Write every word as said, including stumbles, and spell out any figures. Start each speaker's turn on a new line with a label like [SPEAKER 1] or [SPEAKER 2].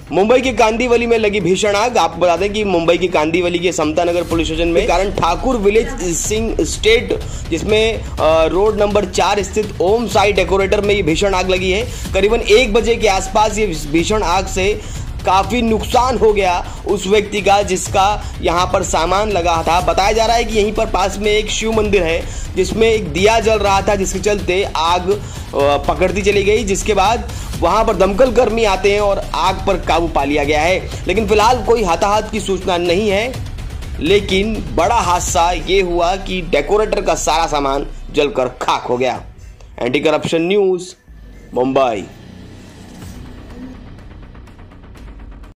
[SPEAKER 1] मुंबई के कांदीवली में लगी भीषण आग। आपको बता दें कि मुंबई की कांदीवली के समता नगर पुलिस स्टेशन में कारण ठाकुर विलेज सिंह स्टेट, जिसमें रोड नंबर चार स्थित ओम साई डेकोरेटर में ये भीषण आग लगी है। करीबन एक बजे के आसपास ये भीषण आग से काफी नुकसान हो गया उस व्यक्ति का जिसका यहाँ पर सामान लगा था। बताया जा रहा है कि यहीं पर पास में एक शिव मंदिर है जिसमें एक दिया जल रहा था, जिसके चलते आग पकड़ती चली गई, जिसके बाद वहां पर दमकल कर्मी आते हैं और आग पर काबू पा लिया गया है। लेकिन फिलहाल कोई हताहत की सूचना नहीं है। लेकिन बड़ा हादसा ये हुआ कि डेकोरेटर का सारा सामान जलकर खाक हो गया। Anti corruption news, Mumbai.